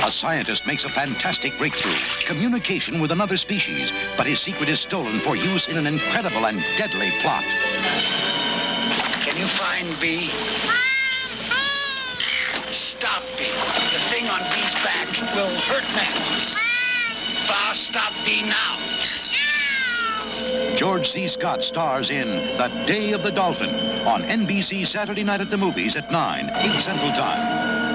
A scientist makes a fantastic breakthrough, communication with another species, but his secret is stolen for use in an incredible and deadly plot. Can you find B? Stop B. The thing on B's back will hurt men. Boss, stop B now. George C. Scott stars in The Day of the Dolphin on NBC Saturday night at the movies at 9, 8 Central Time.